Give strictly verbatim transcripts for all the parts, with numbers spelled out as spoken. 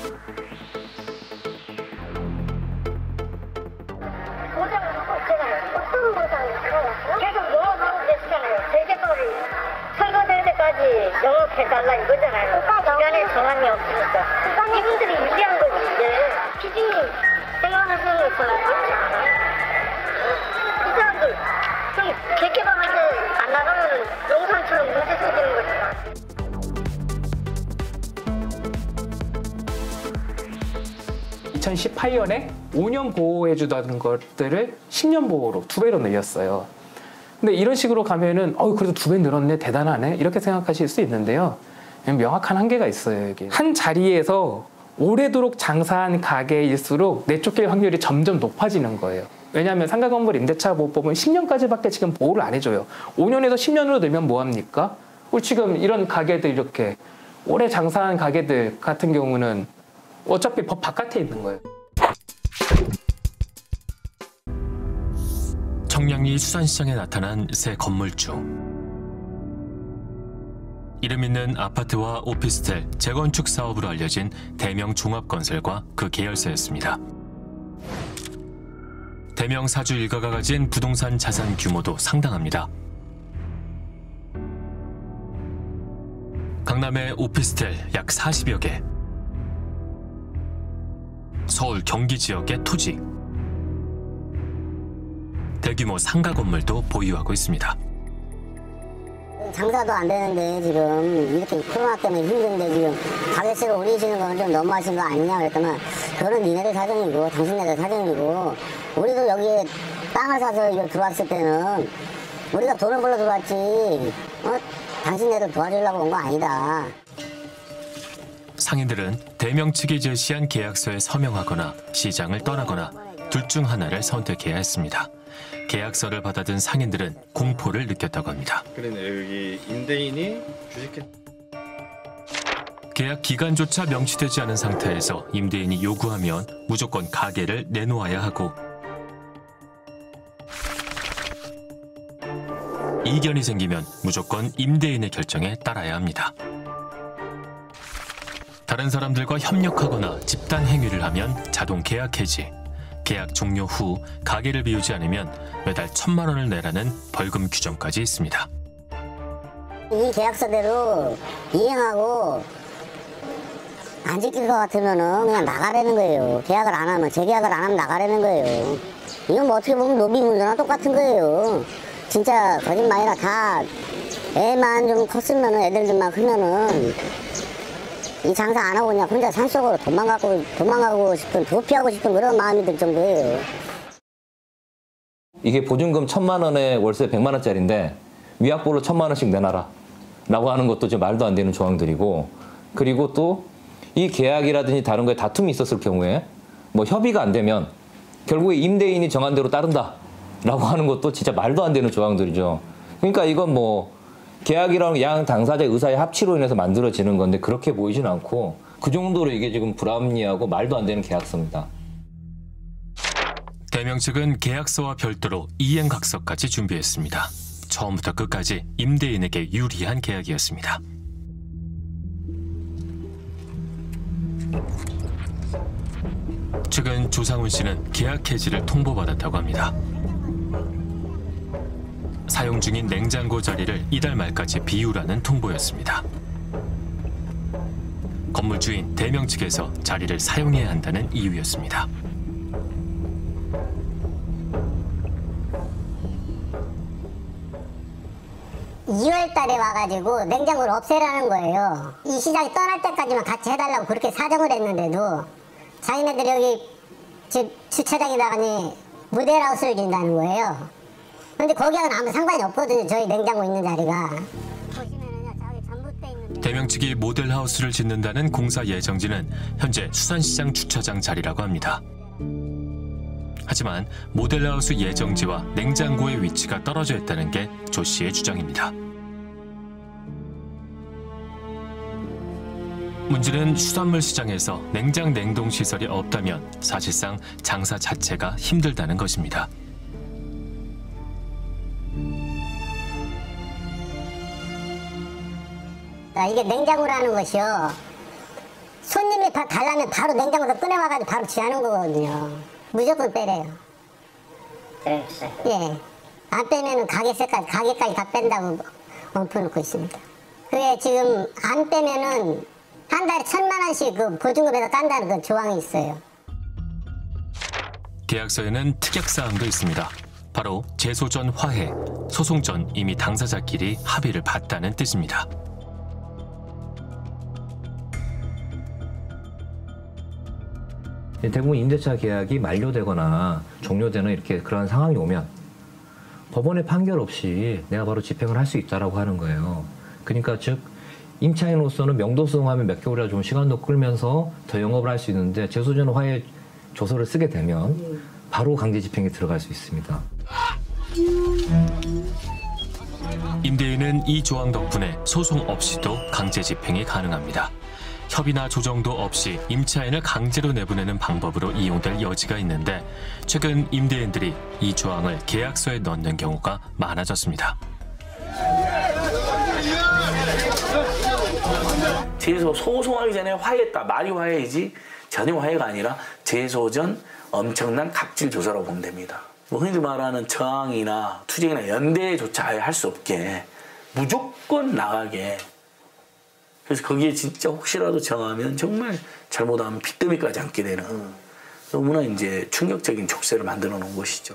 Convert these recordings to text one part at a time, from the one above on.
계속 영업하고 계시잖아요. 제재벌이 선거될 때까지 영업해달라 이거잖아요. 시간에 정함이 없으니까. 이분들이 유리한 거지. 이제 피디님 생각하는 거는 그렇지 않아요. 이 사람들 좀 개개방한테 안 나가면 용산처럼 문제 생기는 거잖아. 이천십팔 년에 오 년 보호해주던 것들을 십 년 보호로 두 배로 늘렸어요. 근데 이런 식으로 가면은 어 그래도 두 배 늘었네, 대단하네 이렇게 생각하실 수 있는데요. 명확한 한계가 있어요. 이게 한 자리에서 오래도록 장사한 가게일수록 내쫓길 확률이 점점 높아지는 거예요. 왜냐하면 상가건물 임대차 보호법은 십 년까지밖에 지금 보호를 안 해줘요. 오 년에서 십 년으로 늘면 뭐합니까? 지금 이런 가게들, 이렇게 오래 장사한 가게들 같은 경우는 어차피 법 바깥에 있는 거예요. 청량리 수산시장에 나타난 새 건물주. 이름 있는 아파트와 오피스텔, 재건축 사업으로 알려진 대명 종합건설과 그 계열사였습니다. 대명 사주 일가가 가진 부동산 자산 규모도 상당합니다. 강남의 오피스텔 약 사십여 개, 서울 경기 지역의 토지, 대규모 상가 건물도 보유하고 있습니다. 장사도 안 되는데 지금 이렇게 코로나 때문에 힘든데 지금 가격세를 올리시는 건 좀 너무하신 거 아니냐 그랬더니 그거는 니네들 사정이고 당신네들 사정이고 우리도 여기에 땅을 사서 이거 들어왔을 때는 우리가 돈을 벌러 들어왔지 어? 당신네들 도와주려고 온 거 아니다. 상인들은 대명 측이 제시한 계약서에 서명하거나 시장을 떠나거나 둘 중 하나를 선택해야 했습니다. 계약서를 받아든 상인들은 공포를 느꼈다고 합니다. 그러네, 여기 임대인이 주식회... 계약 기간조차 명시되지 않은 상태에서 임대인이 요구하면 무조건 가게를 내놓아야 하고 이견이 생기면 무조건 임대인의 결정에 따라야 합니다. 다른 사람들과 협력하거나 집단 행위를 하면 자동 계약 해지, 계약 종료 후 가게를 비우지 않으면 매달 천만 원을 내라는 벌금 규정까지 있습니다. 이 계약서대로 이행하고 안 지킬 것 같으면 그냥 나가라는 거예요. 계약을 안 하면, 재계약을 안 하면 나가라는 거예요. 이건 뭐 어떻게 보면 로비 문제나 똑같은 거예요. 진짜 거짓말이라 다 애만 좀 컸으면, 애들들만 크면은 이 장사 안 하고 그냥 혼자 산속으로 도망가고 도망가고 싶은, 도피하고 싶은 그런 마음이 들 정도예요. 이게 보증금 천만 원에 월세 백만 원짜리인데 위약부로 천만 원씩 내놔라 라고 하는 것도 좀 말도 안 되는 조항들이고, 그리고 또 이 계약이라든지 다른 거에 다툼이 있었을 경우에 뭐 협의가 안 되면 결국에 임대인이 정한 대로 따른다 라고 하는 것도 진짜 말도 안 되는 조항들이죠. 그러니까 이건 뭐 계약이라는 양 당사자의 의사의 합치로 인해서 만들어지는 건데 그렇게 보이진 않고 그 정도로 이게 지금 불합리하고 말도 안 되는 계약서입니다. 대명 측은 계약서와 별도로 이행각서까지 준비했습니다. 처음부터 끝까지 임대인에게 유리한 계약이었습니다. 최근 조상훈 씨는 계약 해지를 통보받았다고 합니다. 사용 중인 냉장고 자리를 이달 말까지 비우라는 통보였습니다. 건물 주인 대명 측에서 자리를 사용해야 한다는 이유였습니다. 이월 달에 와가지고 냉장고를 없애라는 거예요. 이 시장이 떠날 때까지만 같이 해달라고 그렇게 사정을 했는데도 자기네들 여기 집 주차장에다가니 모델하우스를 준다는 거예요. 근데 거기하고는 아무 상관이 없거든요. 저희 냉장고 있는 자리가. 대명 측이 모델하우스를 짓는다는 공사 예정지는 현재 수산시장 주차장 자리라고 합니다. 하지만 모델하우스 예정지와 냉장고의 위치가 떨어져 있다는 게 조 씨의 주장입니다. 문제는 수산물 시장에서 냉장 냉동 시설이 없다면 사실상 장사 자체가 힘들다는 것입니다. 이게 냉장고라는 것이요. 손님이 달라면 바로 냉장고에서 꺼내와가지고 바로 지하는 거거든요. 무조건 빼래요. 네. 예. 안 빼면은 가게세까지, 가게까지 다 뺀다고 엉켜놓고 있습니다. 그게 지금 안 빼면은 한 달에 천만 원씩 그 보증금에서 딴다는 그 조항이 있어요. 계약서에는 특약사항도 있습니다. 바로 제소 전 화해, 소송 전 이미 당사자끼리 합의를 봤다는 뜻입니다. 대부분 임대차 계약이 만료되거나 종료되는 이렇게 그런 상황이 오면 법원의 판결 없이 내가 바로 집행을 할 수 있다라고 하는 거예요. 그러니까 즉 임차인으로서는 명도소송하면 몇 개월이나 좀 시간도 끌면서 더 영업을 할 수 있는데 제소 전 화해 조서를 쓰게 되면 바로 강제 집행에 들어갈 수 있습니다. 임대인은 이 조항 덕분에 소송 없이도 강제 집행이 가능합니다. 협의나 조정도 없이 임차인을 강제로 내보내는 방법으로 이용될 여지가 있는데 최근 임대인들이 이 조항을 계약서에 넣는 경우가 많아졌습니다. 제소 소송하기 전에 화해했다. 말이 화해이지 전혀 화해가 아니라 제소 전 엄청난 갑질 조사라고 보면 됩니다. 뭐 흔히 말하는 저항이나 투쟁이나 연대조차 할 수 없게 무조건 나가게. 그래서 거기에 진짜 혹시라도 정하면 정말 잘못하면 빚더미까지 앉게 되는 너무나 이제 충격적인 족쇄를 만들어 놓은 것이죠.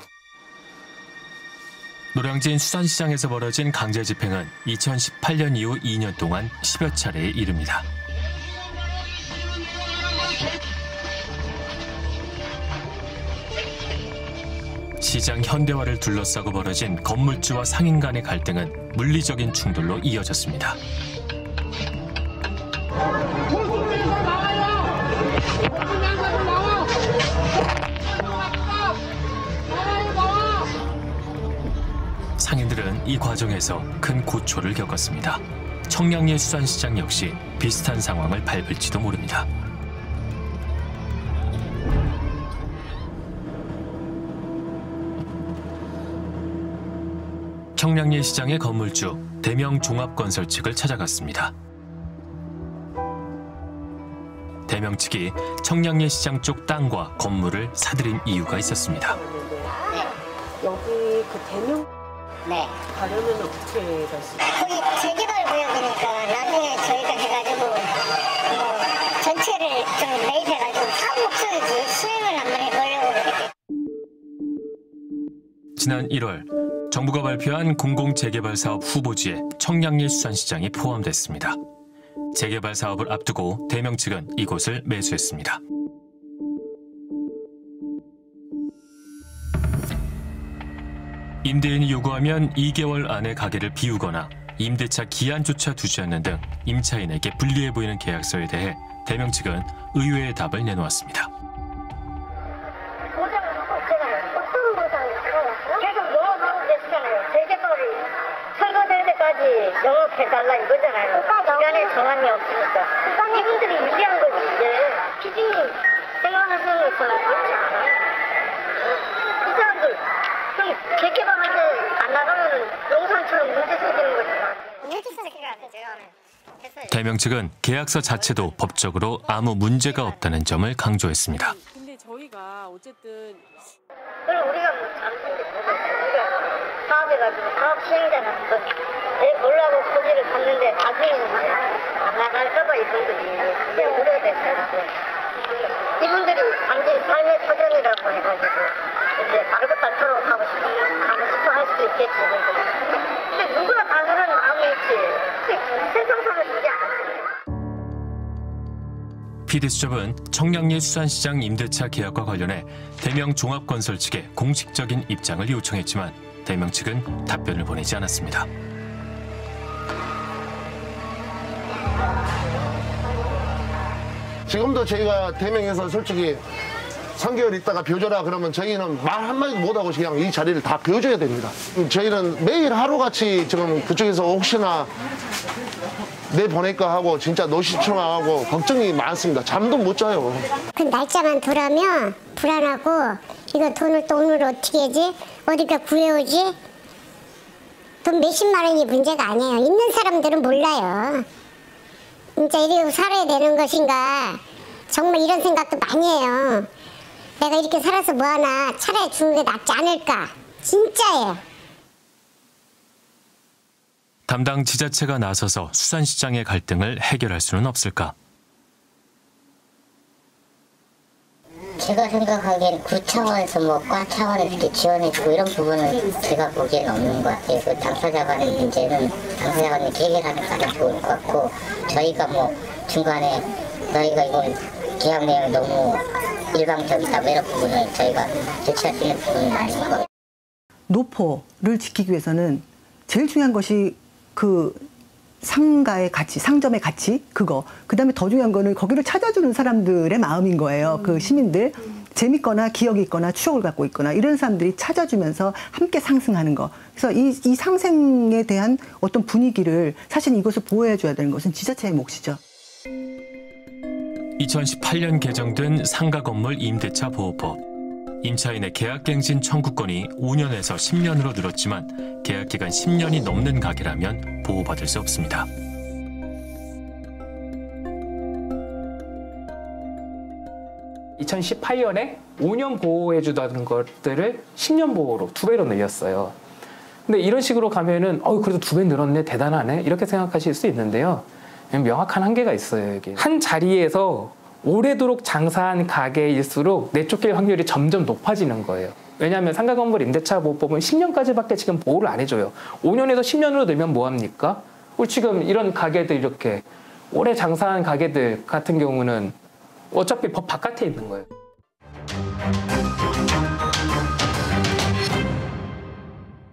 노량진 수산시장에서 벌어진 강제 집행은 이천십팔 년 이후 이 년 동안 십여 차례에 이릅니다. 시장 현대화를 둘러싸고 벌어진 건물주와 상인 간의 갈등은 물리적인 충돌로 이어졌습니다. 상인들은 이 과정에서 큰 고초를 겪었습니다. 청량리 수산시장 역시 비슷한 상황을 밟을지도 모릅니다. 청량리 시장의 건물주 대명종합건설 측을 찾아갔습니다. 대명 측이 청량리 시장 쪽 땅과 건물을 사들인 이유가 있었습니다. 여기 그 대명 네. 가려면 어떻게 가시죠? 거기 재개발 구역이니까 나중에 저희가 해가지고 뭐 전체를 좀 매입해가지고 사업 목적으로 수행을 한번 해보려고 그러겠죠. 지난 일월 정부가 발표한 공공재개발 사업 후보지에 청량리 수산시장이 포함됐습니다. 재개발 사업을 앞두고 대명 측은 이곳을 매수했습니다. 임대인이 요구하면 이 개월 안에 가게를 비우거나 임대차 기한조차 두지 않는 등 임차인에게 불리해 보이는 계약서에 대해 대명 측은 의외의 답을 내놓았습니다. 보장은 제가 어떤 보장을 계속 영업하고 계시잖아요. 재개발이 철거될 때까지 영업해달라 이거잖아요. 기간에 정함이 없으니까. 이분들이 유리한 거지. 이제 피디님 생각하시는 것처럼 그렇지 않아요. 이 사람들 재개발할 때 안 나가면 용산처럼 문제 생기는 거잖아. 문제 생기는 거 제가 대명 측은 계약서 자체도 법적으로 아무 문제가 없다는 점을 강조했습니다. 근데 저희가 어쨌든 그럼 우리가 뭐 잘못했는데 우리가 사업해가지고 사업 시행자는 한번 내보려고 소지를 갔는데 나중에 이제 안 나갈까봐 이분들이 그냥 우려됐어요. 이분들이 완전히 삶의 터전이라고 해가지고 이제 말고 닳도록 하고 싶어 하고 싶어 할 수도 있겠지. 근데 누구나 다 그런 마음이 있지. 세상사는 그게 아니에요. 피디수첩은 청량리 수산시장 임대차 계약과 관련해 대명 종합건설 측에 공식적인 입장을 요청했지만 대명 측은 답변을 보내지 않았습니다. 지금도 저희가 대명에서 솔직히 삼 개월 있다가 비워줘라 그러면 저희는 말 한마디도 못하고 그냥 이 자리를 다 비워줘야 됩니다. 저희는 매일 하루같이 지금 그쪽에서 혹시나 내보낼까 하고 진짜 노시청하고 걱정이 많습니다. 잠도 못 자요. 그 날짜만 돌아면 불안하고 이거 돈을 또 오늘 어떻게 하지? 어디가 구해오지? 돈 몇십만 원이 문제가 아니에요. 있는 사람들은 몰라요. 진짜 이러고 살아야 되는 것인가 정말 이런 생각도 많이 해요. 내가 이렇게 살아서 뭐하나 차라리 죽는 게 낫지 않을까. 진짜예요. 담당 지자체가 나서서 수산시장의 갈등을 해결할 수는 없을까? 제가 생각하기엔 구 차원에서 뭐 과 차원에서 이렇게 지원해주고 이런 부분은 제가 보기엔 없는 것 같아요. 그 당사자 간의 문제는 당사자 간에 해결하는 게 가장 좋을 것 같고, 저희가 뭐 중간에 너희가 이거 계약 내용 너무 일방적이다 뭐 이런 부분을 저희가 조치할 수 있는 부분은 아닌 것 같아요. 노포를 지키기 위해서는 제일 중요한 것이 그 상가의 가치, 상점의 가치, 그거. 그 다음에 더 중요한 거는 거기를 찾아주는 사람들의 마음인 거예요. 그 시민들. 재밌거나 기억이 있거나 추억을 갖고 있거나 이런 사람들이 찾아주면서 함께 상승하는 거. 그래서 이, 이 상생에 대한 어떤 분위기를 사실 이것을 보호해줘야 되는 것은 지자체의 몫이죠. 이천십팔 년 개정된 상가 건물 임대차 보호법. 임차인의 계약갱신 청구권이 오 년에서 십 년으로 늘었지만 계약기간 십 년이 넘는 가게라면 보호받을 수 없습니다. 이천십팔 년에 오 년 보호해주던 것들을 십 년 보호로 두 배로 늘렸어요. 근데 이런 식으로 가면은 어 그래도 두 배 늘었네, 대단하네 이렇게 생각하실 수 있는데요. 명확한 한계가 있어요. 이게 한 자리에서 오래도록 장사한 가게일수록 내쫓길 확률이 점점 높아지는 거예요. 왜냐하면 상가건물 임대차 보호법은 십 년까지밖에 지금 보호를 안 해줘요. 오 년에서 십 년으로 늘면 뭐합니까? 지금 이런 가게들, 이렇게 오래 장사한 가게들 같은 경우는 어차피 법 바깥에 있는 거예요.